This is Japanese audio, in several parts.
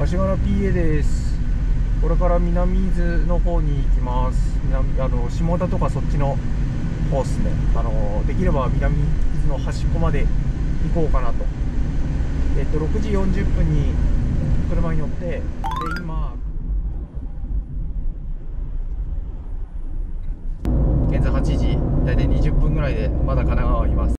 足柄 PA です。これから南伊豆の方に行きます。下田とかそっちの方ですね。できれば南伊豆の端っこまで行こうかなと。6時40分に車に乗って、で今現在8時、大体20分ぐらいでまだ神奈川にいます。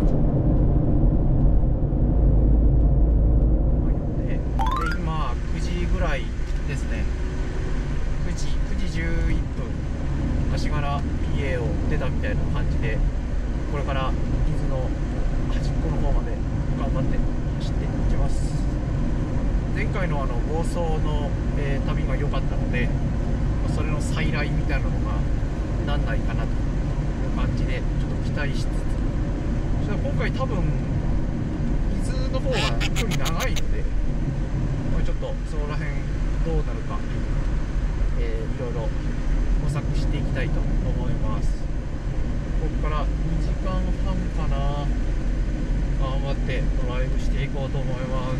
ですね、9時11分足柄 PA を出たみたいな感じで、これから伊豆の端っこの方まで頑張って走っていきます。前回の房総の、旅が良かったので、それの再来みたいなのがなんないかなという感じでちょっと期待しつつ、そしたら今回多分伊豆の方が距離長いので、ちょっとそこら辺どうなるか、いろいろ模索していきたいと思います。ここから2時間半かな、頑張ってドライブしていこうと思います。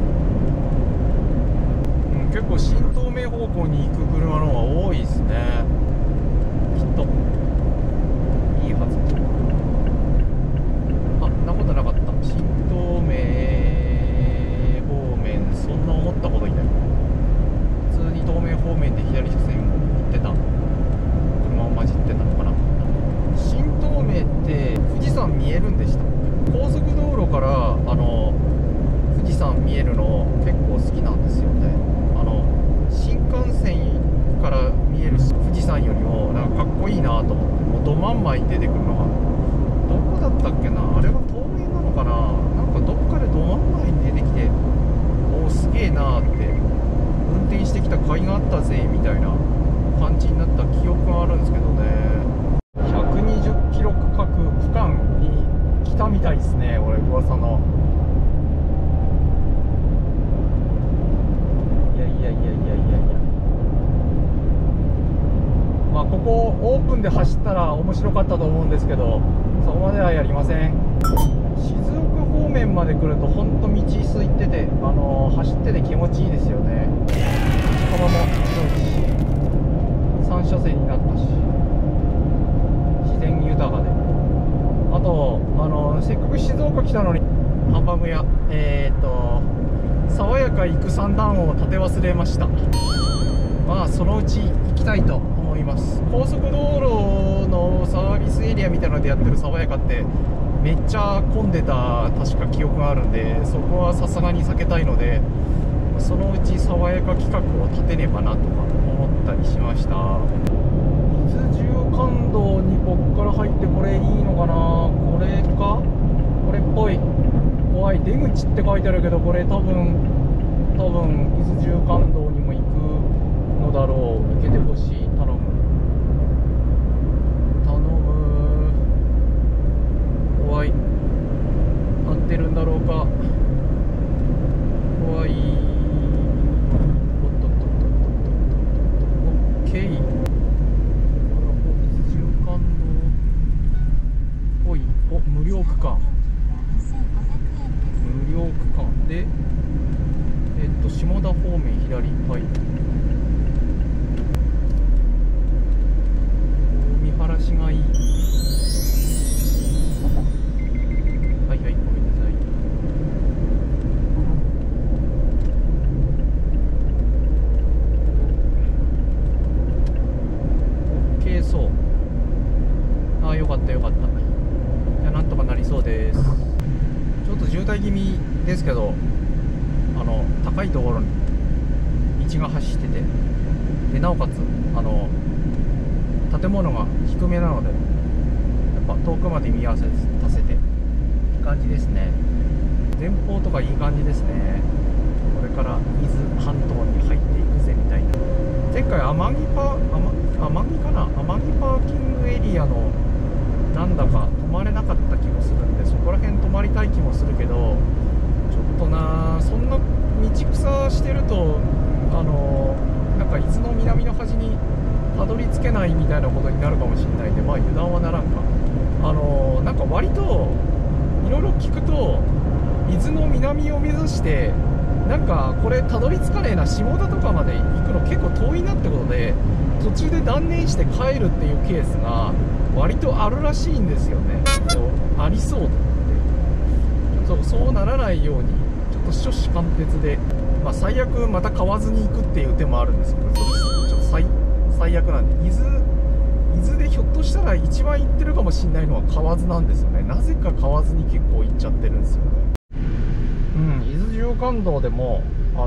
結構新東名方向に行く車の方が多いですね。きっといいはず。あ、んなことなかった。新東名方面そんな思ったこといない。普通に東名方面で左車線を行ってた車を混じってたのかな。新東名って富士山見えるんでした。高速道路から富士山見えるの結構好きなんですよね。新幹線から見える富士山よりもなんかかっこいいなと思って、もうど真ん前に出てくるのがどこだったっけな、あれは東名なのかな。なんかどっかでど真ん前に出てきて、おおすげえなーって、運転してきた甲斐があったぜみたいな感じになった記憶があるんですけどね。120キロ区間に来たみたいですね、俺噂の。まあここオープンで走ったら面白かったと思うんですけど、そこまではやりません。静岡方面まで来ると本当道空いてて、走ってて気持ちいいですよね。近場も広いし、3車線になったし、自然豊かで、あとせっかく静岡来たのにハンバーグ屋、爽やか育三段を立て忘れました。まあそのうち行きたいと思います。高速道路のサービスエリアみたいなのでやってる爽やかってめっちゃ混んでた確か記憶があるんで、そこはさすがに避けたいので、そのうち爽やか企画を立てねばなとか思ったりしました。伊豆縦貫道にこっから入って、これいいのかな、これか、これっぽい。怖い、出口って書いてあるけど、これ多分伊豆縦貫道にも行くのだろう。行けてほしい、頼む頼む。怖い、合ってるんだろうか、怖い。おっとっとっとっとっとっと、オッケー。伊豆縦貫道ぽい。お、無料区間、無料区間で下田方面左、はい、見晴らしがいい。はいはい、ごめんなさい。オッケーそう。ああ、よかったよかった。じゃあなんとかなりそうです。ちょっと渋滞気味ですけど、高いところに道が走ってて、でなおかつ建物が低めなので、やっぱ遠くまで見合わせせていい感じですね。前方とかいい感じですね。これから伊豆半島に入っていくぜみたいな。前回天城パーキングエリアのなんだか止まれなかった気もするんで、そこら辺止まりたい気もするけど、ちょっとな、そんな道草してるとなんか伊豆の南の端にたどり着けないみたいなことになるかもしれないんで、まあ油断はならんか。なんか割といろいろ聞くと、伊豆の南を目指してなんかこれたどり着かねえな、下田とかまで行くの結構遠いなってことで途中で断念して帰るっていうケースが割とあるらしいんですよね。ありそうと思って、そうならないようにちょっと初志貫徹で、まあ、最悪また買わずに行くっていう手もあるんですけど、ちょっと最悪なんで、伊豆でひょっとしたら一番行ってるかもしれないのは河津なんですよね。なぜか河津に結構行っちゃってるんですよね。伊豆縦貫道でも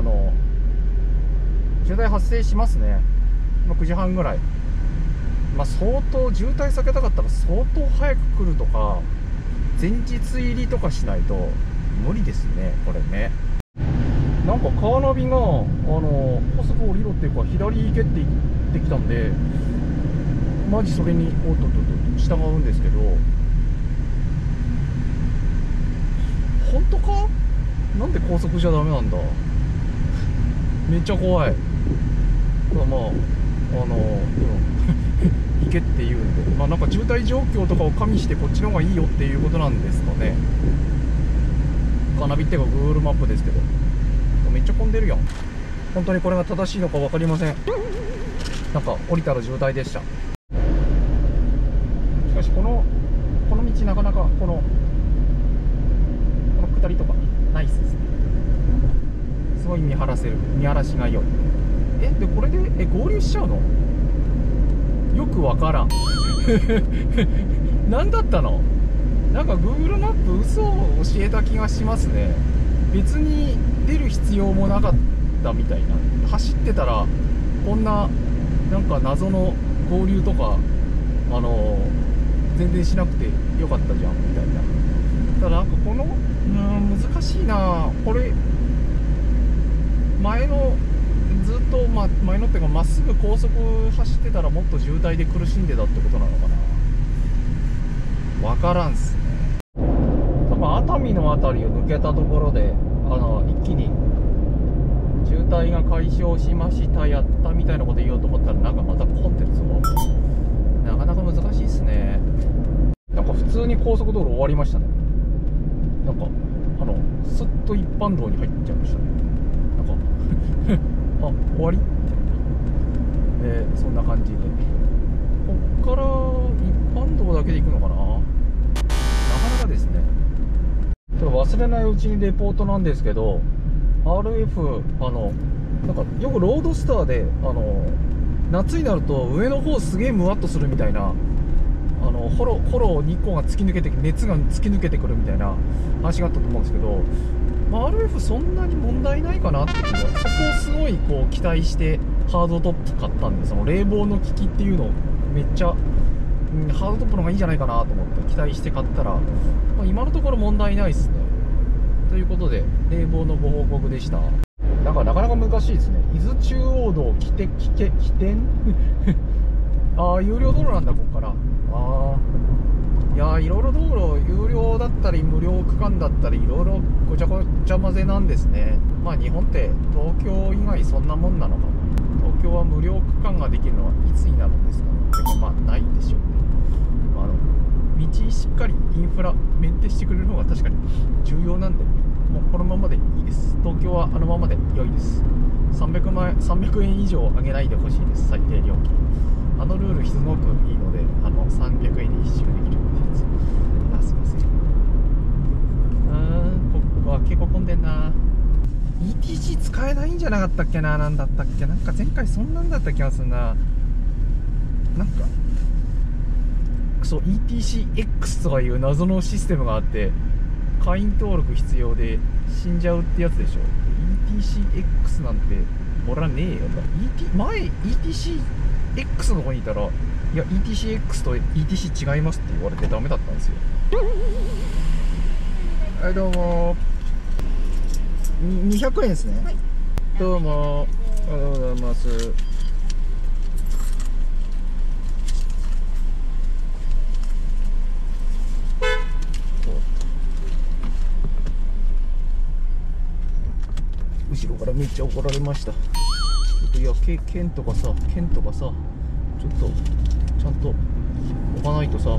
渋滞発生しますね。9時半ぐらい、まあ、相当渋滞避けたかったら相当早く来るとか前日入りとかしないと無理ですねこれね。なんかカーナビが高速降りろっていうか左行けって言ってきたんで、マジそれに従うんですけど、本当か？なんで高速じゃダメなんだ。めっちゃ怖い。まあ行けって言うんで、まあなんか渋滞状況とかを加味してこっちの方がいいよっていうことなんですかね。カーナビっていうか Google マップですけど、めっちゃ混んでるやん。本当にこれが正しいのか分かりません。なんか降りたら渋滞でした。しかしこの道なかなかこの下りとかナイスですね。すごい見晴らしが良い。でこれで合流しちゃうの？よくわからん何だったの？なんか Google マップ嘘を教えた気がしますね。別に出る必要もなかったみたいな。走ってたらこんななんか謎の合流とか全然しなくてよかったじゃんみたいな。ただなんかこの難しいなこれ。前のずっと、前のっていうかまっすぐ高速走ってたらもっと渋滞で苦しんでたってことなのかな。分からんっすね。多分熱海の辺りを抜けたところで一気に渋滞が解消しましたやったみたいなこと言おうと思ったらなんかまた混んでるぞ。なかなか難しいっすね。なんか普通に高速道路終わりましたね。なんかスッと一般道に入っちゃいましたね。なんかあ、終わりみたいな、そんな感じで、こっから一般道だけで行くのかな。なかなかですね。ちょっと忘れないうちにレポートなんですけど、 RF なんかよくロードスターで夏になると上の方すげえムワっとするみたいな、ホロ日光が突き抜けて熱が突き抜けてくるみたいな話があったと思うんですけど、RF そんなに問題ないかなっていうのは、そこをすごいこう期待してハードトップ買ったんで、その冷房の効きっていうのをめっちゃ、ハードトップの方がいいんじゃないかなと思って期待して買ったら、今のところ問題ないですね。ということで冷房のご報告でした。なんかなかなか難しいですね。伊豆中央道起点有料道路なんだここから。いやいろいろ道路有料だったり無料区間だったりいろいろごちゃごちゃ混ぜなんですね。日本って東京以外そんなもんなのかな。東京は無料区間ができるのはいつになるんですかね。ないでしょうね。道しっかりインフラメンテしてくれる方が確かに重要なんで、もうこのままでいいです。東京はままで良いです。300円以上上げないでほしいです。最低料金ルールすごくいいので300円に一周できるってやつ。すいません。ここは結構混んでんな。 ETC 使えないんじゃなかったっけな。なんだったっけ。なんか前回そんなんだった気がするな。なんかそう ETCX とかいう謎のシステムがあって会員登録必要で死んじゃうってやつでしょ。 ETCX なんておらねえよ。前 ETCX の方にいたら、いや ETCX と ETC 違いますって言われてダメだったんですよ。はい、どうも200円ですね。はい、どうもありがとうございます。後ろからめっちゃ怒られました。いや剣とかさちょっとちゃんと置かないとさ、後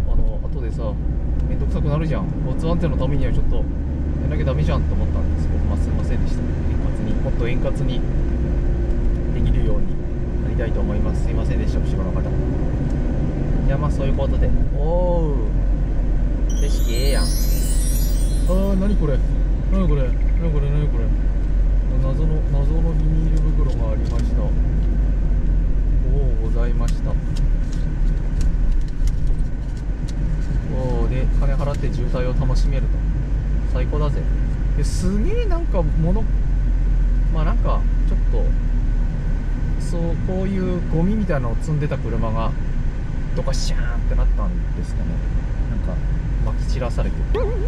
でさめんどくさくなるじゃん。交通安全のためにはちょっとやらなきゃダメじゃんと思ったんですけど、 すいませんでした。もっと円滑にできるようになりたいと思います。すいませんでした、後ろの方。いや、まあそういうことで。おお、景色ええやん。なにこれ、なにこれ、なにこれ、なにこれ。謎のビニール袋がありました。ございました。で、金払って渋滞を楽しめると。最高だぜ。すげえなんかまあなんかちょっとこういうゴミみたいなのを積んでた車がどかシャーンってなったんですかね。なんかまき散らされて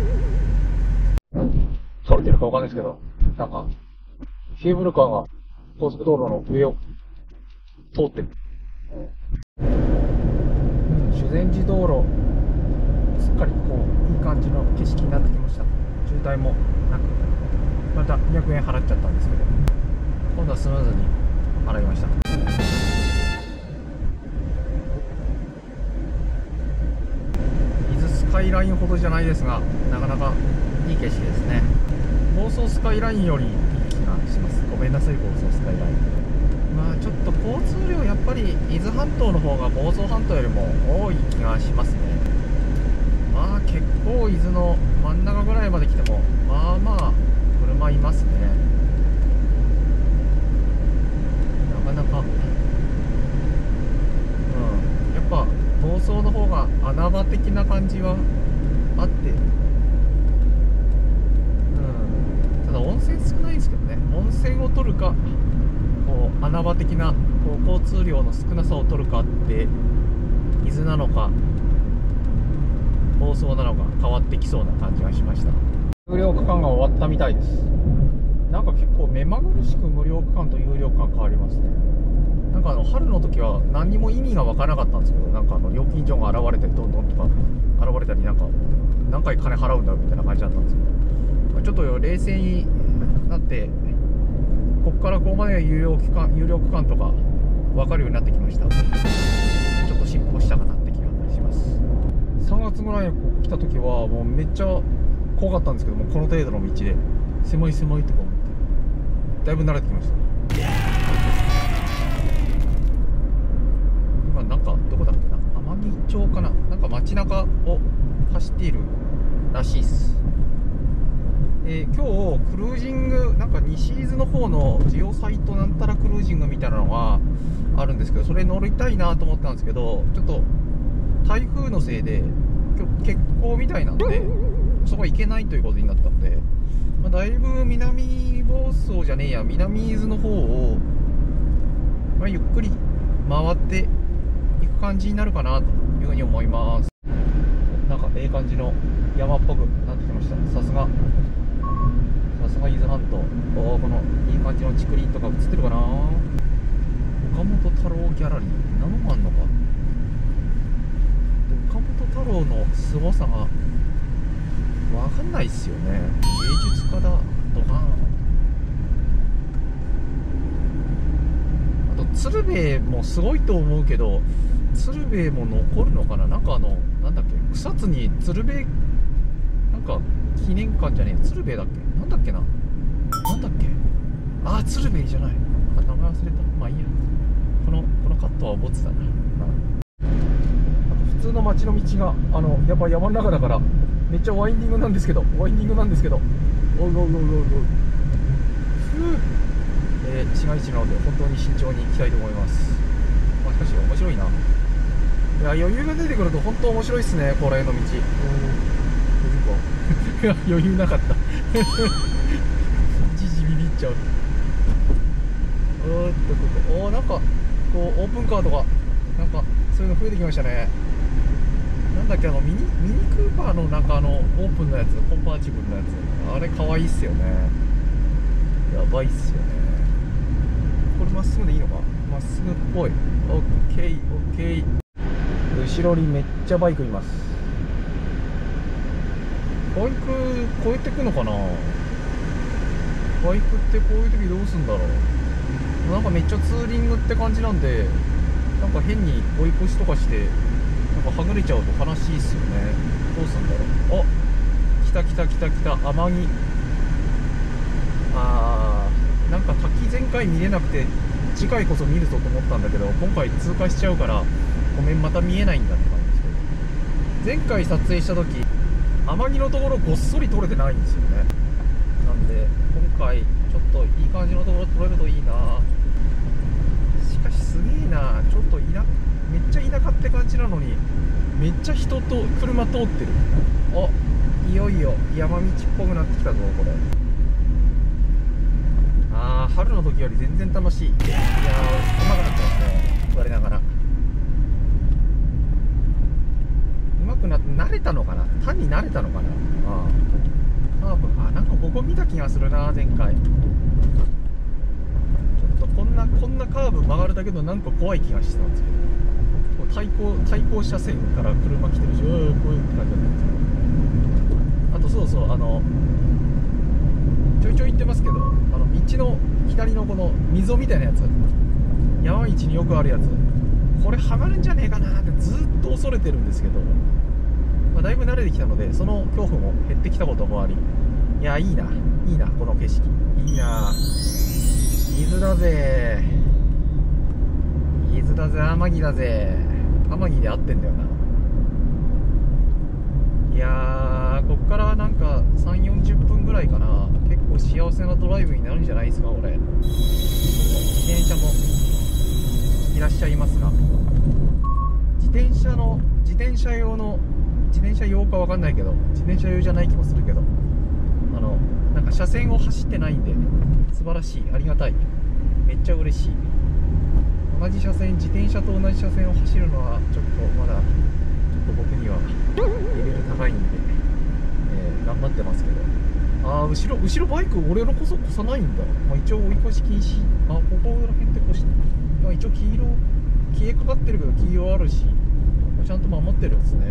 されてるかわかんないですけど、なんかケーブルカーが高速道路の上を通ってる。修善寺道路、すっかりこういい感じの景色になってきました。渋滞もなく、また200円払っちゃったんですけど、今度はスムーズに払いました。伊豆スカイラインほどじゃないですが、なかなかいい景色ですね。房総スカイラインよりいい気がします。ごめんなさい、房総スカイライン。まあちょっと交通量やっぱり伊豆半島の方が房総半島よりも多い気がしますね。まあ結構伊豆の真ん中ぐらいまで来てもまあまあ車いますね。なかなかやっぱ房総の方が穴場的な感じはあって、ただ温泉少ないんですけどね。温泉を取るかこう穴場的なこう交通量の少なさを取るかって伊豆なのか房総なのか変わってきそうな感じがしました。有料区間が終わったみたいです。なんか結構目まぐるしく無料区間と有料区間変わりますね。なんか春の時は何にも意味が分からなかったんですけど、なんか料金所が現れてどんどんとか現れたり、なんか何回金払うんだろうみたいな感じだったんですけど、ちょっと冷静になってここからここまでが有料区間とか分かるようになってきました。ちょっと進歩したかなって気がします。3月ぐらいに来た時はもうめっちゃ怖かったんですけども、この程度の道で狭いとか思ってだいぶ慣れてきました。今なんかどこだっけな、天城町かな、なんか街中を走っているらしいっす。今日クルージング、なんか西伊豆の方のジオサイトなんたらクルージングみたいなのがあるんですけど、それ乗りたいなと思ったんですけど、ちょっと台風のせいで今日欠航みたいなんでそこは行けないということになったので、だいぶ南房総じゃねえや、南伊豆の方を、ゆっくり回っていく感じになるかなというふうに思います。なんかええ感じの山っぽくなってきました。さすが伊豆半島。このいい感じの竹林とか映ってるかな。岡本太郎ギャラリーなのもあんのか。岡本太郎の凄さがわかんないっすよね。芸術家だとか、あと鶴瓶もすごいと思うけど、鶴瓶も残るのかな。なんかなんだっけ、草津に鶴瓶なんか記念館じゃねえ、鶴瓶だっけ、なんだっけな、なんだっけ、鶴瓶じゃない、名前忘れた。まあいいや、このカットはボツだな。普通の街の道がやっぱ山の中だからめっちゃワインディングなんですけど、おいおいおいおいおい、市街地なので本当に慎重に行きたいと思います。しかし面白いな。いや、余裕が出てくると本当面白いっすね、ここら辺の道。いや、余裕なかったじじビビっちゃう。なんかこうオープンカーとかなんかそういうの増えてきましたね。なんだっけ、ミニクーパーのなんかオープンのやつ、コンパーチブルのやつ、あれ可愛いっすよね。やばいっすよね。これまっすぐでいいのか、まっすぐっぽい。オッケーオッケー。後ろにめっちゃバイクいます。バイク越えてくのかな。バイクってこういう時どうすんだろう。なんかめっちゃツーリングって感じなんで、なんか変に追い越しとかしてなんかはぐれちゃうと悲しいっすよね。どうすんだろう。来た天城。 なんか滝前回見れなくて次回こそ見るぞと思ったんだけど、今回通過しちゃうからごめん、また見えないんだって感じですけど、前回撮影した時天城のところごっそり撮れてないんですよね。なんで今回ちょっといい感じのところ撮れるといいな。しかしすげえな、ちょっとめっちゃ田舎って感じなのにめっちゃ人と車通ってる。あ、いよいよ山道っぽくなってきたぞこれ。春の時より全然楽しい。いやー、うまくなってますね、我ながら。うまくなって慣れたのかな、単に慣れたのかな。カーブ、なんかここ見た気がするな前回。ちょっとこんなカーブ曲がるだけどなんか怖い気がしてたんですけど、対向車線から車来てるし、こういうって感じだったんですけど、あとそうそう、ちょいちょい言ってますけど、道の左のこの溝みたいなやつ、山道によくあるやつ、これはまるんじゃねえかなってずっと恐れてるんですけど、だいぶ慣れてきたのでその恐怖も減ってきたこともあり、いや、いいなこの景色、いいな。伊豆だぜ、天城だぜ。天城で合ってんだよな。いやー、こっからなんか3、40分ぐらいかな。結構幸せなドライブになるんじゃないですか、俺。自転車もいらっしゃいますが、自転車用かわかんないけど、自転車用じゃない気もするけど、なんか車線を走ってないんで素晴らしい、ありがたい、めっちゃ嬉しい。同じ車線、自転車と同じ車線を走るのはちょっとまだ僕にはレベル高いんで、頑張ってますけど。後ろバイク俺のこそ越さないんだ。一応追い越し禁止。ここら辺って越して、一応消えかかってるけど黄色あるし、ちゃんと守ってるんですね。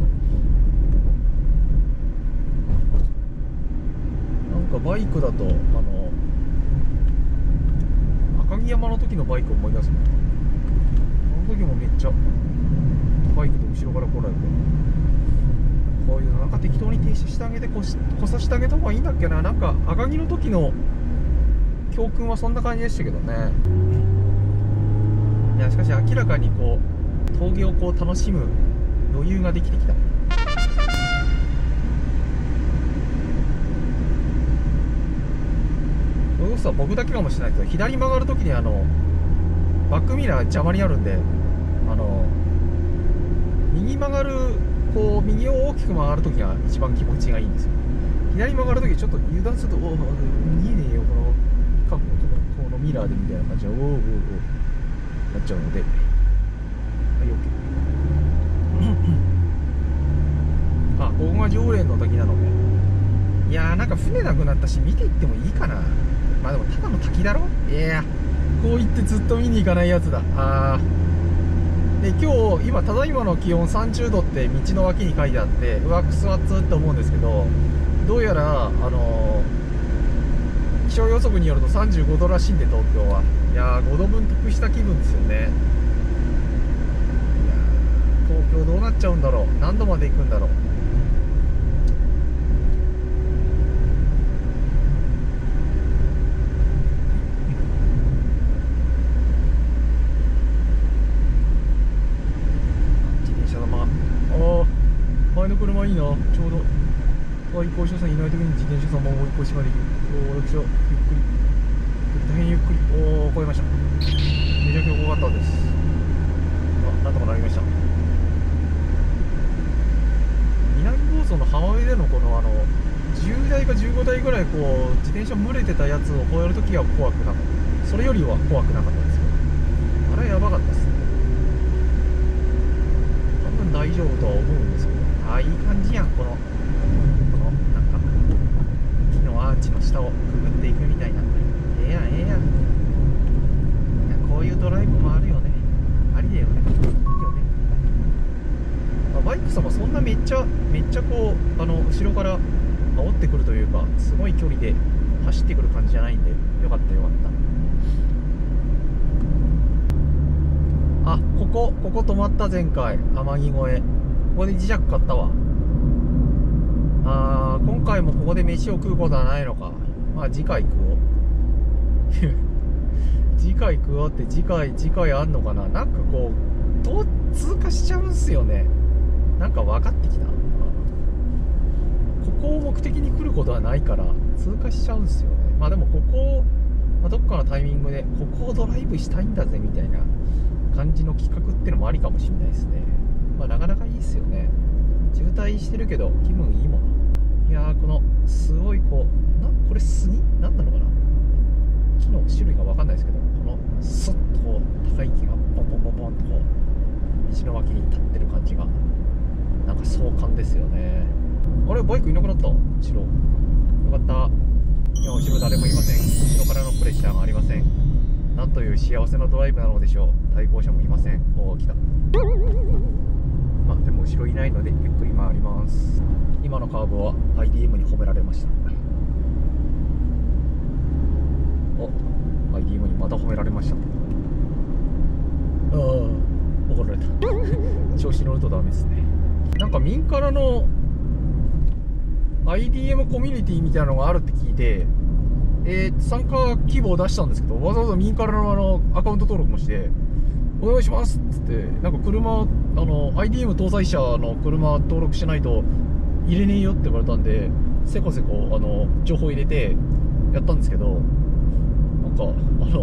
なんかバイクだと赤城山の時のバイクを思い出すの。あの時もめっちゃバイクで後ろから来られて、こういうのなんか適当に停車してあげて、来させてあげた方がいいんだっけな。なんか赤城の時の教訓はそんな感じでしたけどね。いや、しかし明らかにこう峠をこう楽しむ余裕ができてきた。これこそ僕だけかもしれないけど、左曲がる時にバックミラー邪魔になるんで、右曲がる、こう右を大きく曲がるときが一番気持ちがいいんですよ。左曲がるときちょっと油断すると、見えねえよこのミラーでみたいな感じでなっちゃうので、はい、OK。ここが常連の滝なのね。いやー、なんか船なくなったし見ていってもいいかな。でもただの滝だろ。いや、こう言ってずっと見に行かないやつだ。で今日ただいまの気温30度って道の脇に書いてあって、うわくそ暑って思うんですけど、どうやら気象予測によると35度らしいんで、東京は。いやー、5度分得した気分ですよね。いやー、東京どうなっちゃうんだろう。何度まで行くんだろう。前の車いいな。ちょうど対向車線いない時に自転車様を追い越しができる。私はゆっくり、大変ゆっくり。越えました。めちゃくちゃ怖かったです。なんとかなりました。南房総の浜辺でのこの10台か15台ぐらいこう自転車群れてたやつを越えるときは怖くなかった。それよりは怖くなかったですけど、あれやばかったですね。多分大丈夫とは思うんですけど、いい感じやん。このなんか木のアーチの下をくぐっていくみたいな。ええやん。いや、こういうドライブもあるよね。ありだよね。いいよね。バイク様そんなめっちゃこう後ろから煽ってくるというか、すごい距離で走ってくる感じじゃないんで、よかった。ここ止まった。前回天城越え、ここで磁石買ったわ。今回もここで飯を食うことはないのか。次回食おう。 次回加わって次回あんのかな。なんかこう通過しちゃうんすよね。なんか分かってきた。ここを目的に来ることはないから通過しちゃうんすよね。まあでもここを、どっかのタイミングでここをドライブしたいんだぜみたいな感じの企画ってのもありかもしれないですね。まあなかなかいいっすよね。渋滞してるけど気分いいもの。いやー、このすごいこれ杉なんなのかな、木の種類が分かんないですけど、このスッとこう高い木がポンポンポンポンとこう道の脇に立ってる感じがなんか壮観ですよね。あれ、バイクいなくなった。後ろよかった。いや、後ろ誰もいません。後ろからのプレッシャーがありません。なんという幸せなドライブなのでしょう。対向車もいません。おお、来た。まあでも後ろいないのでゆっくり回ります。今のカーブは IDM に褒められました。お、IDM にまた褒められました。ああ、怒られた。調子乗るとダメですね。なんか民からの IDM コミュニティみたいなのがあるって聞いて、参加希望を出したんですけど、わざわざ民からのアカウント登録もしてお願いしますっつって、なんか車IDM 搭載車の車登録しないと入れねえよって言われたんで、せこせこ情報入れてやったんですけど、なんか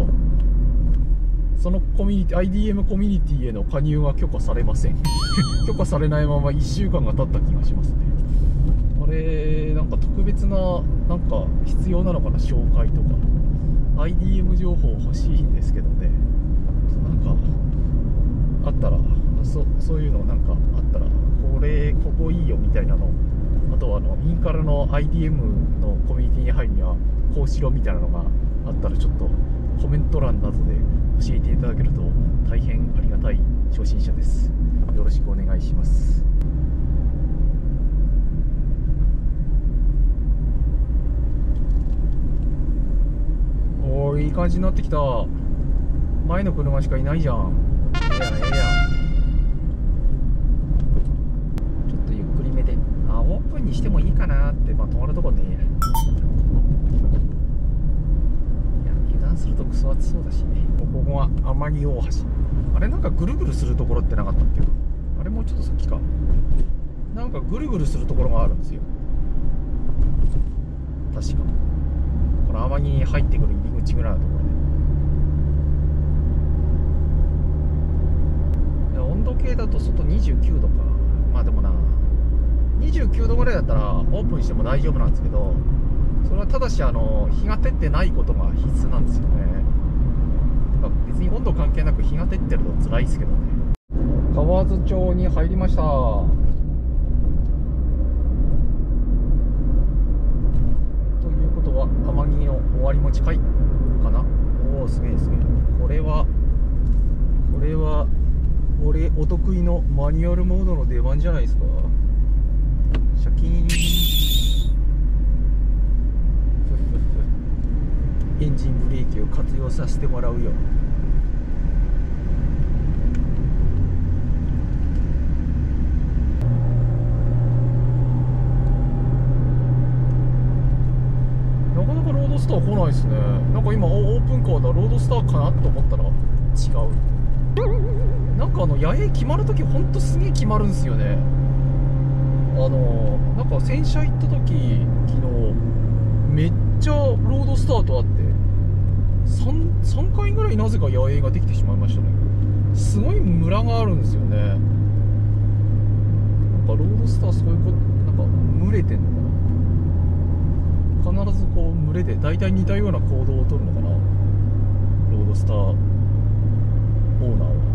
そのコミュニティ IDM コミュニティへの加入が許可されません。許可されないまま1週間が経った気がしますね。あれ、なんか特別ななんか必要なのかな、紹介とか IDM 情報欲しいんですけどね。なんかあったらそういうのなんかあったら、ここいいよみたいなの、あとはインカラの IDM のコミュニティに入るにはこうしろみたいなのがあったら、ちょっとコメント欄などで教えていただけると大変ありがたい初心者です。よろしくお願いします。おー、いい感じになってきた。前の車しかいないじゃん。ええやん、ええやん。ちょっとゆっくりめで、オープンにしてもいいかなって。まあ止まるとこねえや。いや、油断するとクソ暑そうだしね。ここが天城大橋。あれ、なんかぐるぐるするところってなかったっけ。あれ、もうちょっと先か。なんかぐるぐるするところがあるんですよ、確か。この天城に入ってくる入り口ぐらいのところで、温度計だと外29度か。まあでもな、29度ぐらいだったらオープンしても大丈夫なんですけど、それはただし日が照ってないことが必須なんですよね。別に温度関係なく日が照ってると辛いですけどね。河津町に入りました。ということは天城の終わりも近いかな。おお、すげえすげえ。これは俺お得意のマニュアルモードの出番じゃないですか。シャキーン。エンジンブレーキを活用させてもらうよ。なかなかロードスター来ないですね。なんか今オープンカーだ、ロードスターかなと思ったら違う。なんか野営決まるときほんとすげえ決まるんですよね。なんか洗車行った時、昨日めっちゃロードスタートあって、3回ぐらいなぜか野営ができてしまいましたね。すごいムラがあるんですよね。なんかロードスターそういうこと、なんか群れてんのかな。必ずこう群れで大体似たような行動をとるのかな、ロードスターオーナーは。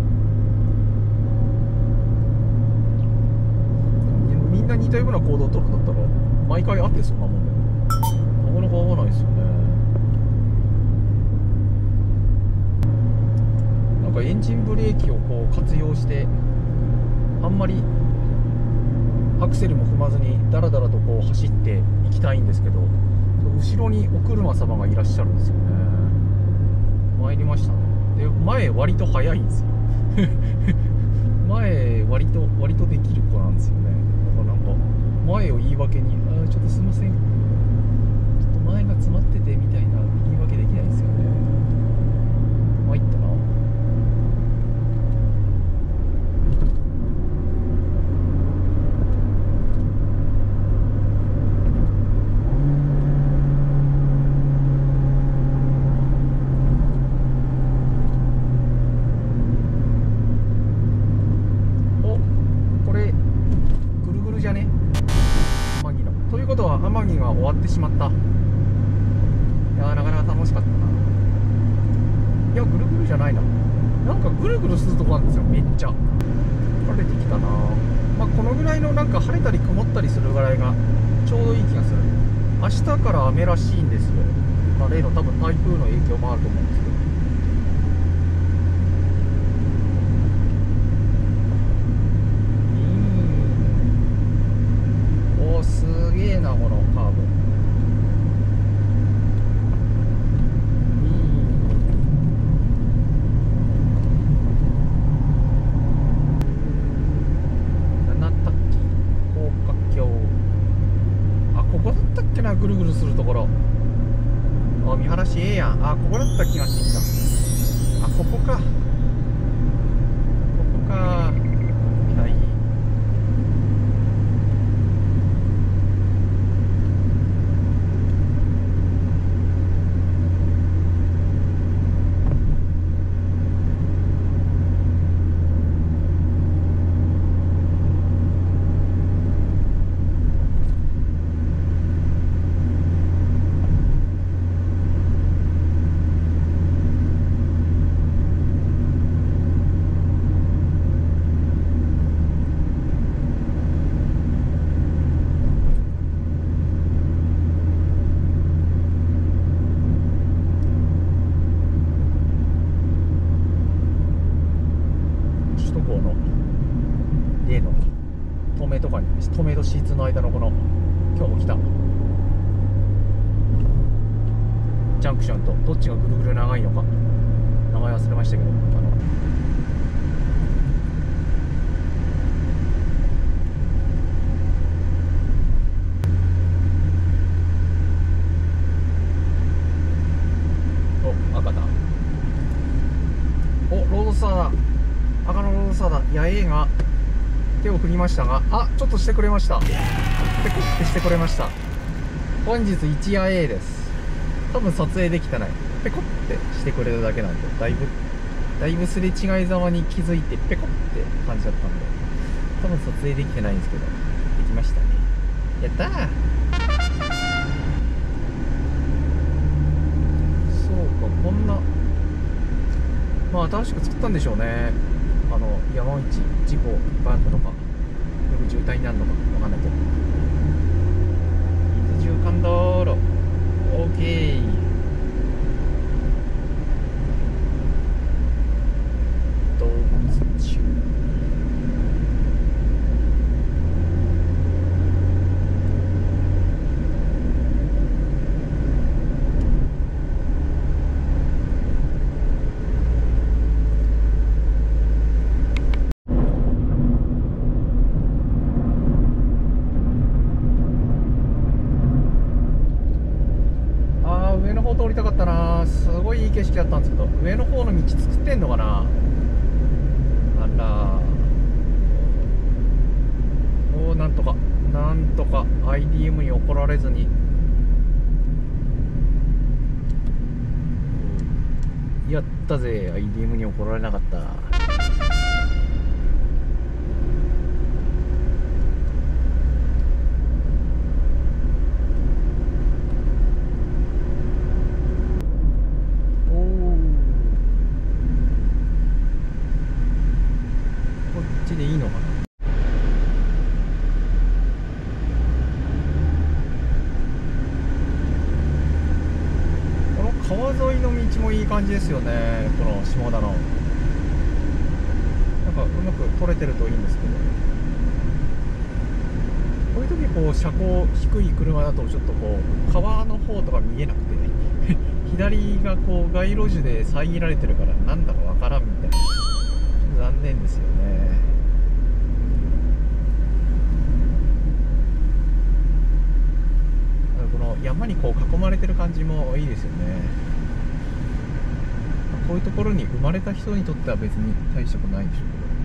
みんな似たような行動をとるんだったら毎回会ってそうなもんだけど、なかなか合わないですよね。なんかエンジンブレーキをこう活用してあんまりアクセルも踏まずにダラダラとこう走っていきたいんですけど、後ろにお車様がいらっしゃるんですよね。参りましたね。で、前割と速いんですよ。前割とできる子なんですよね。だからなんか前を言い訳にちょっとすいません、ちょっと前が詰まっててみたいな言い訳できないんですよね。 ってしまった。いやー、なかなか楽しかったな。いや、ぐるぐるじゃないな。なんかぐるぐるするとこなんですよ、めっちゃ。晴れてきたな。まあ、このぐらいのなんか晴れたり曇ったりするぐらいがちょうどいい気がする。明日から雨らしいんですよ。まあ、例の多分台風の影響もあると思うんですけど。おー、すげえな、このカーブ。ぐるぐるするところ。あ、見晴らしええやん。あ、ここだった気がしてきた。あ、ここか。ここか。はい。例の東名とかに、東名と C2 の間のこの今日も来たジャンクションとどっちがぐるぐる長いのか名前忘れましたけど、お、赤だ。お、ロードスターだ。赤のロードスターだ。野営が手を振りましたが、あ、ちょっとしてくれました。ペコってしてくれました。本日1夜 A です。多分撮影できてない。ペコってしてくれるだけなんで、だいぶすれ違いざまに気づいてペコって感じだったんで、多分撮影できてないんですけど、できましたね。やったー。そうか、こんな、まあ新しく作ったんでしょうね。山道事故いっぱいあったのか、よく渋滞になるのかわかんないけど。伊豆中間道路 OK。 動物中上の方通りたかったな。すごいいい景色だったんですけど、上の方の道作ってんのかな。あらおー、なんとか IDM に怒られずにやったぜ。 IDM に怒られなかった。でいいのかな。この川沿いの道もいい感じですよね。この下田のなんかうまく取れてるといいんですけど、こういう時こう車高低い車だとちょっとこう川の方とか見えなくてね左がこう街路樹で遮られてるからなんだかわからんみたいな、残念ですよね。この山にこう囲まれてる感じもいいですよね。こういうところに生まれた人にとっては別に大したことないんでしょう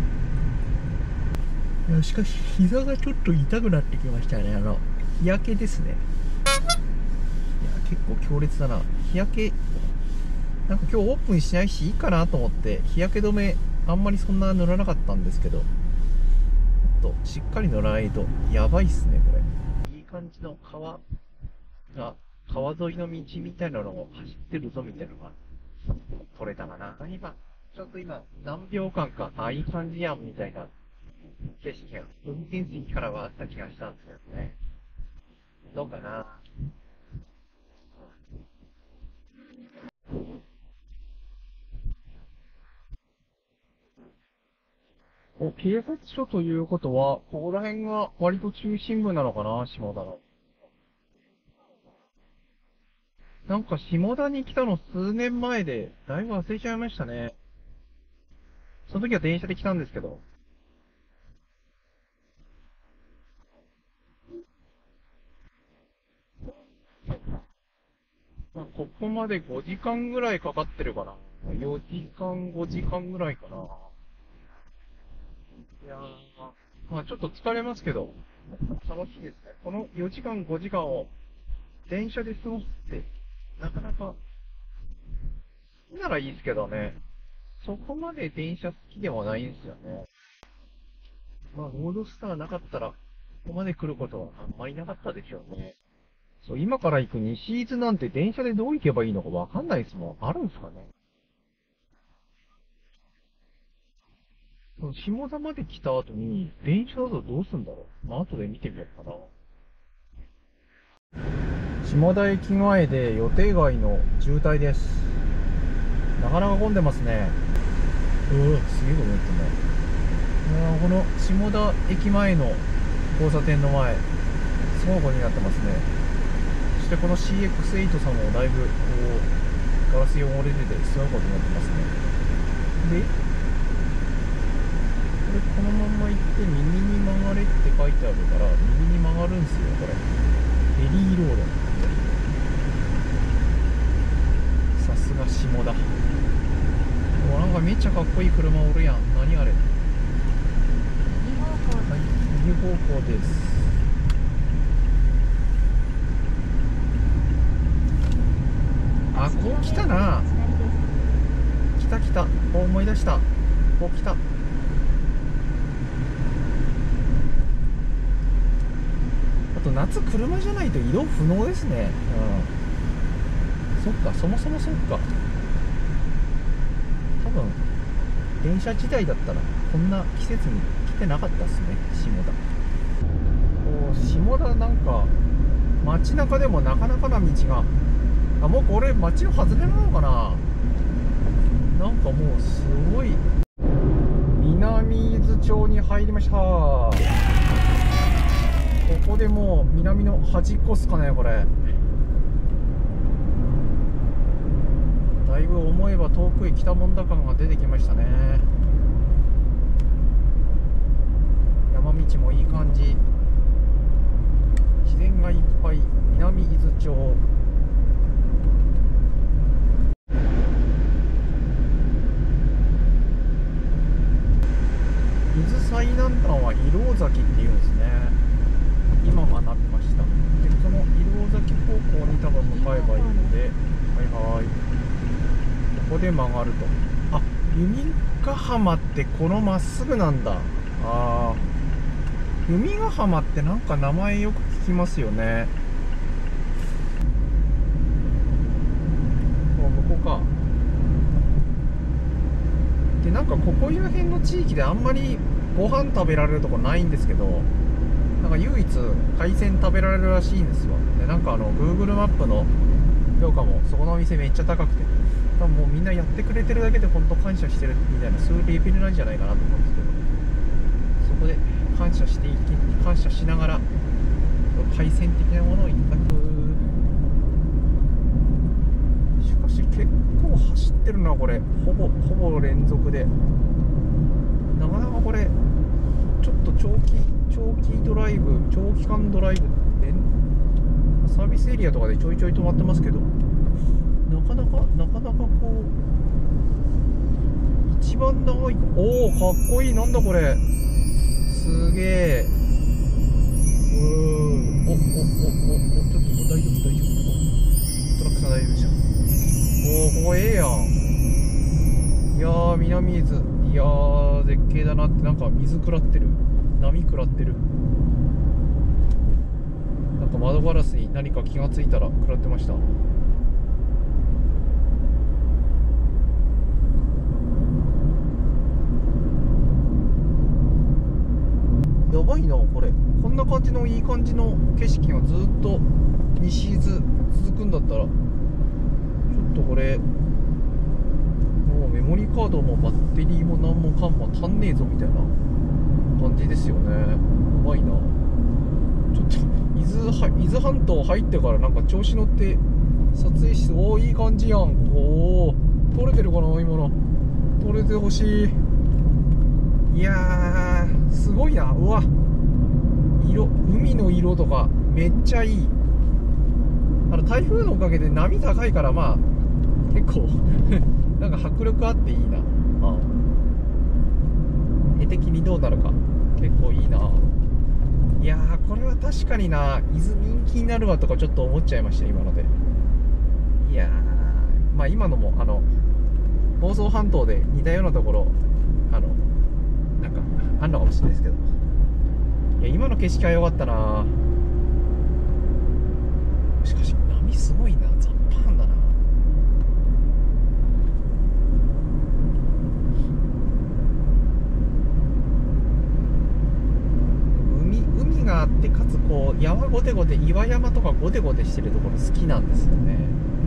けど、いやしかし膝がちょっと痛くなってきましたね。日焼けですね。いや結構強烈だな。日焼けなんか今日オープンしないしいいかなと思って日焼け止めあんまりそんな塗らなかったんですけど、ちょっとしっかり塗らないとやばいっすねこれ。いい感じの川あ、川沿いの道みたいなのを走ってるぞみたいなのが撮れたかな。ちょっと今、何秒間か、いい感じやんみたいな景色が運転席からはあった気がしたんですけどね。どうかな。警察署ということは、ここら辺が割と中心部なのかな、下田の。なんか下田に来たの数年前で、だいぶ忘れちゃいましたね。その時は電車で来たんですけど。ここまで5時間ぐらいかかってるかな。4時間、5時間ぐらいかな。いやちょっと疲れますけど、楽しいですね。この4時間、5時間を電車で過ごすって、なかなか、好きならいいですけどね。そこまで電車好きではないんですよね。ロードスターなかったら、ここまで来ることはあんまりなかったでしょうね。そう、今から行く西伊豆なんて電車でどう行けばいいのかわかんないですもん。あるんですかね。下田まで来た後に、電車だとどうすんだろう。後で見てみようかな。下田駅前で予定外の渋滞です。なかなか混んでますね。すげえこと言ってんだ。この下田駅前の交差点の前、倉庫になってますね。そしてこの CX8 さんもだいぶガラス汚れててすごいことになってますね。で、これこのまま行って右に曲がれって書いてあるから右に曲がるんすよ、これ。ベリーロード。さすが下田。なんかめっちゃかっこいい車おるやん。何あれ。はい、右方向です。こう来たな。来た。思い出した。こう来た。あと夏車じゃないと移動不能ですね。そっか、そもそもそっか。多分電車自体だったらこんな季節に来てなかったっすね、下田なんか街中でもなかなかな道が、もうこれ街の外れなのかな。なんかもうすごい。南伊豆町に入りました。ここでもう南の端っこっすかね、これ。だいぶ思えば遠くへ来たもんだ感が出てきましたね。山道もいい感じ、自然がいっぱい。南伊豆町。伊豆最南端は石廊崎っていうんですね。今はなってました。でその石廊崎方向に多分向かえばいいので、ここで曲がると。弓ヶ浜ってこのまっすぐなんだ。弓ヶ浜ってなんか名前よく聞きますよね。向こうか。でなんかここら辺の地域であんまりご飯食べられるとこないんですけど、なんか唯一海鮮食べられるらしいんですよ。でなんかGoogle マップの評価もそこのお店めっちゃ高くて、多分もうみんなやってくれてるだけで本当感謝してるみたいな、そういうレベルなんじゃないかなと思うんですけど、そこで感謝しながら海鮮的なものをいただく。しかし結構走ってるなこれ。ほぼ連続で。なかなかこれちょっと長期ドライブ、長期間ドライブでサービスエリアとかでちょいちょい止まってますけど、なかなかこう一番長い。かっこいい。なんだこれ、すげえ。ちょっと大丈夫。トラックさん大丈夫でした。ここええやん。いやー南伊豆、いやー絶景だなって。なんか水食らってる、波食らってる。 と窓ガラスに何か気がついたら食らってました。やばいなこれ。こんな感じのいい感じの景色がずっと西伊豆続くんだったら、ちょっとこれもうメモリーカードもバッテリーも何もかんも足んねえぞみたいな感じですよね。やばいな。ちょっと伊豆半島入ってからなんか調子乗って撮影して、おおいい感じやん。おお撮れてるかな今の。撮れてほしい。いやーすごいな。うわ海の色とかめっちゃいい。台風のおかげで波高いから、まあ結構なんか迫力あっていいな。絵的にどうなるか結構いいな。いやーこれは確かにな、伊豆人気になるわとかちょっと思っちゃいました今ので。いやーまあ今のも房総半島で似たようなところなんかあんのかもしれないですけど、いや今の景色は良かったな。しかし波すごいな、ザッパーンだな。海があって、かつこう山ゴテゴテ、岩山とかゴテゴテしてるところ好きなんですよね。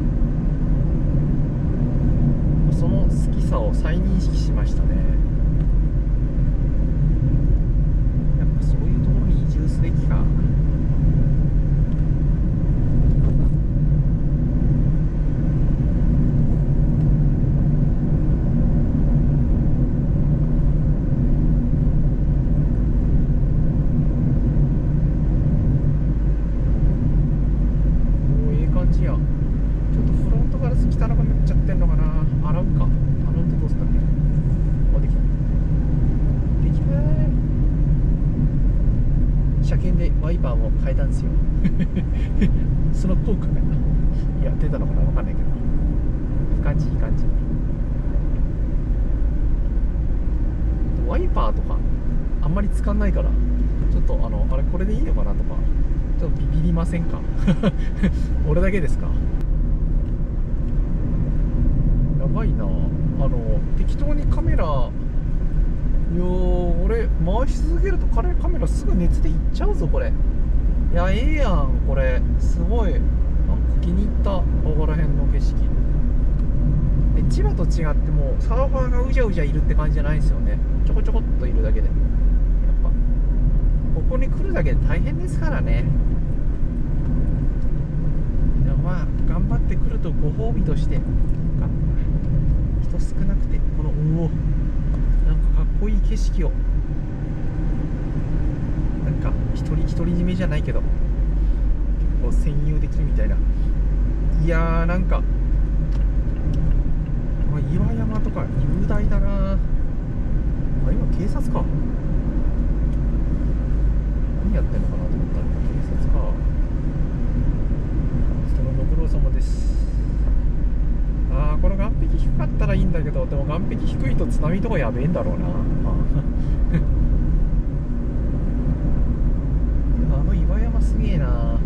その好きさを再認識しましたね。やっぱそういうところに移住すべきか。ワイパーも変えたんですよその効果が出たのかな、分かんないけど、いい感じいい感じ。ワイパーとかあんまり使わないから、ちょっとあれこれでいいのかなとかちょっとビビりませんか俺だけですか。やばいな。適当にカメラ俺回し続けるとカメラすぐ熱でいっちゃうぞこれ。いやええやんこれ、すごいなんか気に入った。ここら辺の景色で千葉と違ってもうサーファーがうじゃうじゃいるって感じじゃないんですよね。ちょこちょこっといるだけで、やっぱここに来るだけで大変ですからね。でもまあ頑張ってくるとご褒美として、人少なくてこのなんかかっこいい景色をなんか独り占めじゃないけど結構占有できるみたいな。いやーなんか、岩山とか雄大だな。今警察か、何やってんのかなと思ったら警察か。そのご苦労様です。この岸壁低かったらいいんだけど、でも岸壁低いと津波とかやべえんだろうな岩山すげえな。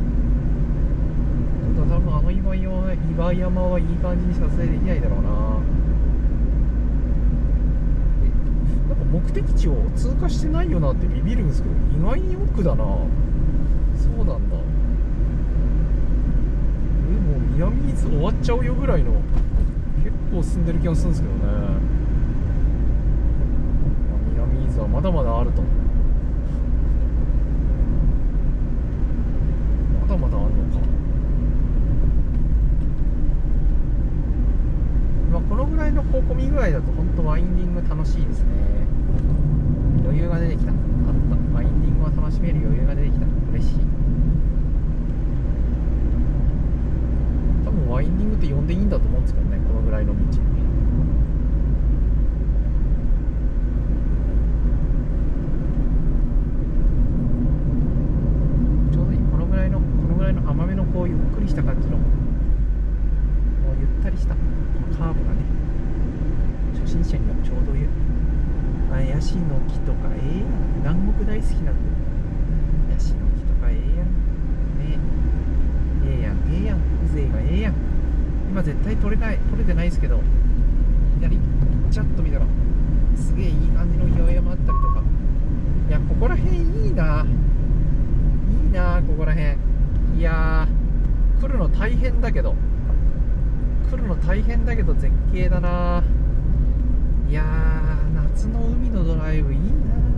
多分岩山はいい感じに撮影できないだろうな。なんか目的地を通過してないよなってビビるんですけど、意外に奥だな。そうなんだ。もう南伊豆終わっちゃうよぐらいの、結構進んでる気がするんですけどね。南伊豆はまだまだあると。まだまだあるのか。このぐらいの混み具合だと本当ワインディング楽しいですね。余裕が出てきた。ワインディングを楽しめる余裕が出てきた。嬉しい。多分ワインディングって呼んでいいんだと思うんですけどね、このぐらいの道。ちょうどいい。このぐらいの甘めのこうゆっくりした感じの、こうゆったりしたこのカーブがね、初心者にはちょうどいい。ヤシの木とか南国大好きなんで、ヤシの木とかやん。 ええやん、ええやん、風情がええやん。今絶対取れてないですけど、左ちゃっと見たらすげえいい感じの岩山あったりとか。いや、ここら辺いいな、いいな、ここら辺。いやー、来るの大変だけど絶景だな。いやー、夏の海のドライブいいな。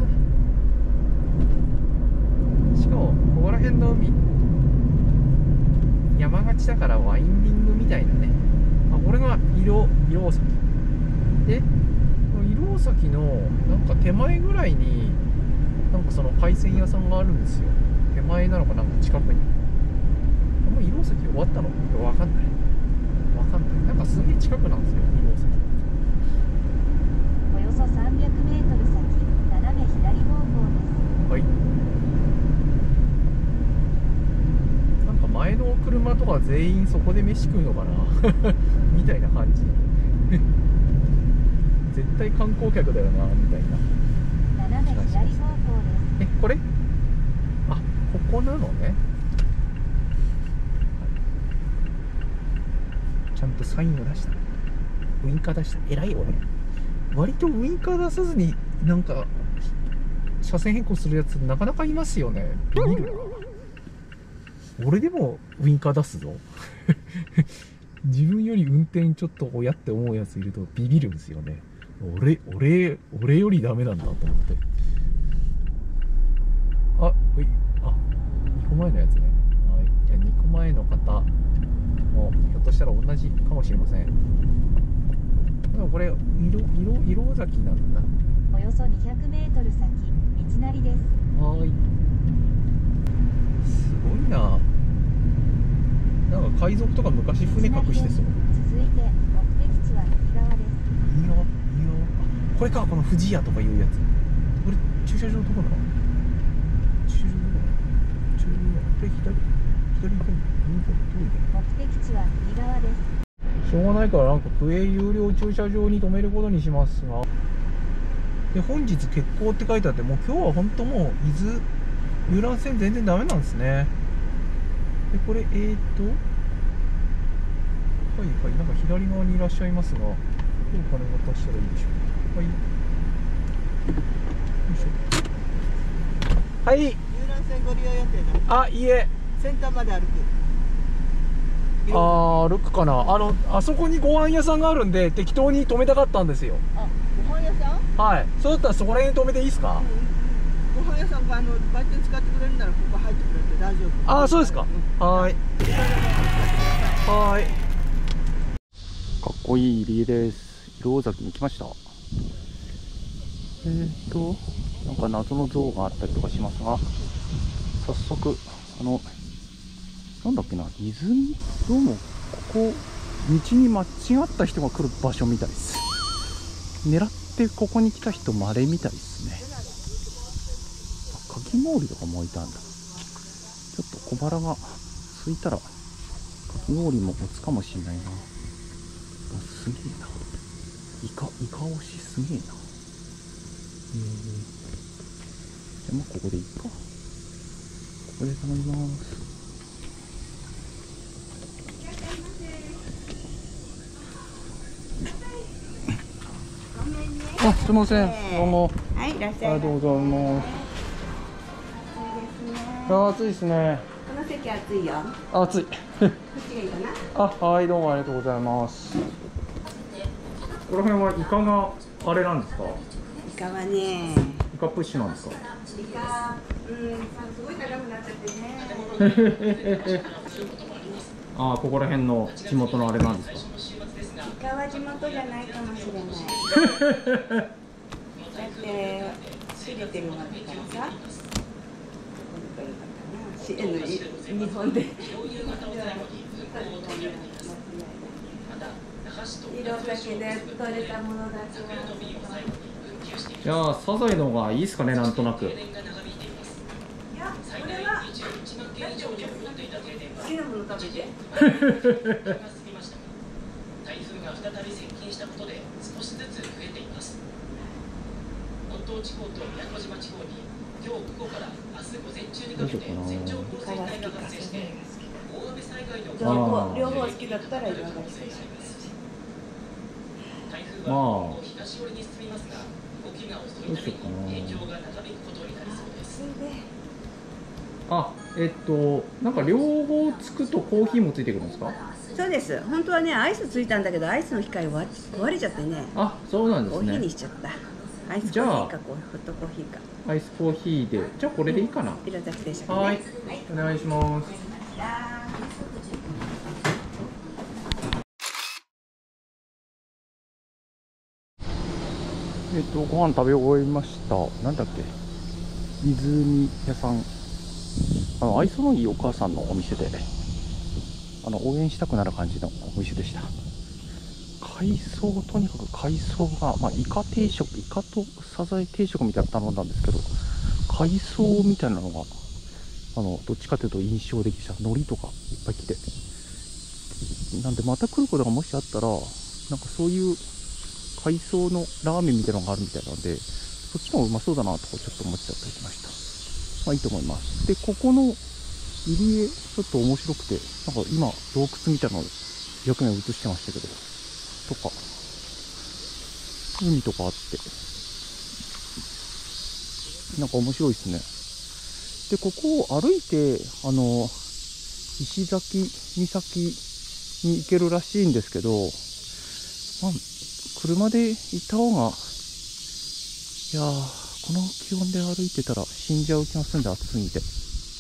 しかもここら辺の海山がちだからワインディングみたいなね。あ、これが色大崎で、色大崎のなんか手前ぐらいになんかその海鮮屋さんがあるんですよ。手前なのかなんか近くに。もう色大崎終わったの？わかんない。なんかすげえ近くなんですよ、色大崎。 およそ300メートル先、斜め左方向です。 はい。なんか前の車とか全員そこで飯食うのかなみたいな感じ絶対観光客だよなみたいな。 斜め左方向です。 これ、あ、ここなのね。ちゃんとサインを出した、ウインカー出した。偉い俺。割とウインカー出さずになんか車線変更するやつなかなかいますよね。ビビるな。俺でもウインカー出すぞ自分より運転ちょっと親って思うやついるとビビるんですよね。俺よりダメなんだと思って。あ、2個前のやつね。はい、じゃあ2個前の方もひょっとしたら同じかもしれません。でもこれ色崎なんだ。 およそ200メートル先、道なりです。 はい。すごいな。なんか海賊とか昔船隠してそう。 続いて目的地は右側です。 いいよ。あ、これか、この富士屋とかいうやつ。これ駐車場どこなの？駐車場どこ？左行けんの？ 目的地は右側です。 しょうがないからなんか区営有料駐車場に止めることにしますが。で、本日欠航って書いてあって、もう今日は本当もう伊豆遊覧船全然ダメなんですね。で、これはい、なんか左側にいらっしゃいますが、どうお金渡したらいいでしょうか。はい。よいしょ。はい。 遊覧船ご利用予定です。 あ、いいえ。 先端まで歩く。 歩くかな。あそこにご飯屋さんがあるんで、適当に止めたかったんですよ。 あ、ご飯屋さん？ はい。そうだったらそこら辺に止めていいですか？ ご飯屋さんが売店使ってくれるならここ入ってくれて大丈夫。 あ、そうですか。はい。はい。かっこいい入り江です。色尾崎に来ました。なんか謎の像があったりとかしますが、早速なんだっけな、泉、どうもここ道に間違った人が来る場所みたいです。狙ってここに来た人稀みたいですね。かき氷とかも置いたんだ。ちょっと小腹が空いたらかき氷も持つかもしれないな。すげえな、イカ推しすげえな。じゃあまあここでいいか。ここで頼みます。あ、すみません。どうも。 はい、いらっしゃい。 ありがとうございます。暑いですね。 この席暑いよ。 暑い。 こっちがいいかな。 はい、どうもありがとうございます。ここら辺はイカがあれなんですか？ イカはね。 イカプッシュなんですか？ イカ、すごい高くなっちゃってね。 ここら辺の地元のあれなんですか？ イカは地元じゃないかもしれない。だって仕入れてるわけからさ。日本で。色だけで取れたものだけは。 じゃあサザエの方がいいですかね、なんとなく。 いや、これは好きなもの食べて。 台風が再び接近したことで少しずつ増えています。本島地方と宮古島地方に今日午後から明日午前中にどうかけしようかな。 て線状降水帯が発生して大雨災害の両方好きだったら岩崎選手。 台風は東寄りに進みますが動きが遅いために影響が長引くことになりそうです。 なんか両方つくとコーヒーもついてくるんですか？ そうです。本当はねアイスついたんだけどアイスの機械壊れちゃってね。 あ、そうなんですコーヒーにね。 しちゃった。アイスコーヒーかホットコーヒーか。 アイスコーヒーで、じゃあこれでいいかな。 岩崎選手ね。 はい、お願いします。ご飯食べ終えました。なんだっけ、泉屋さん。愛想のいいお母さんのお店で、応援したくなる感じのお店でした。海藻、とにかく海藻が、イカ定食、イカとサザエ定食みたいなの頼んだんですけど、海藻みたいなのが、どっちかというと印象的でした。海苔とかいっぱい来て。なんで、また来ることがもしあったら、なんかそういう海藻のラーメンみたいなのがあるみたいなので、そっちの方がうまそうだなとかちょっと思っちゃったりしました。いいと思います。で、ここの入り江、ちょっと面白くて、なんか今、洞窟みたいなのを逆面映してましたけど、とか、海とかあって、なんか面白いですね。で、ここを歩いて、石崎岬に行けるらしいんですけど、車で行った方が、いやー、この気温で歩いてたら死んじゃう気がするんで、暑すぎて。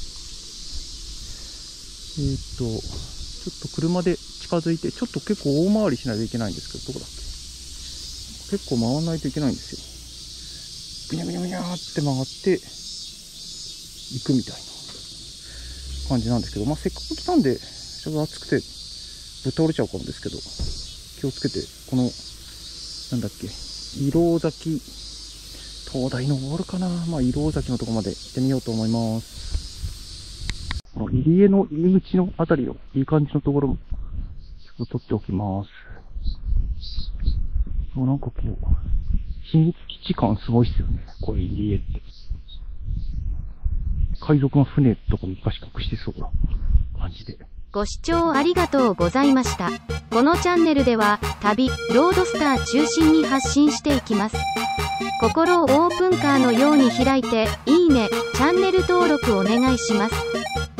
ちょっと車で近づいて、ちょっと結構大回りしないといけないんですけど、どこだっけ？結構回らないといけないんですよ。ぐにゃぐにゃぐにゃーって曲がって、行くみたいな感じなんですけど、せっかく来たんで、ちょっと暑くて、ぶっ倒れちゃうかもですけど、気をつけて、この、なんだっけ、色崎、灯台登るかな、色崎のところまで行ってみようと思います。この入り江の入り口のあたりを、いい感じのところも、ちょっと撮っておきます。なんかこう、秘密基地感すごいっすよね、これ入り江って。海賊の船とか昔隠してそうな感じで。 ご視聴ありがとうございました。このチャンネルでは、旅、ロードスター中心に発信していきます。心をオープンカーのように開いて、いいね、チャンネル登録お願いします。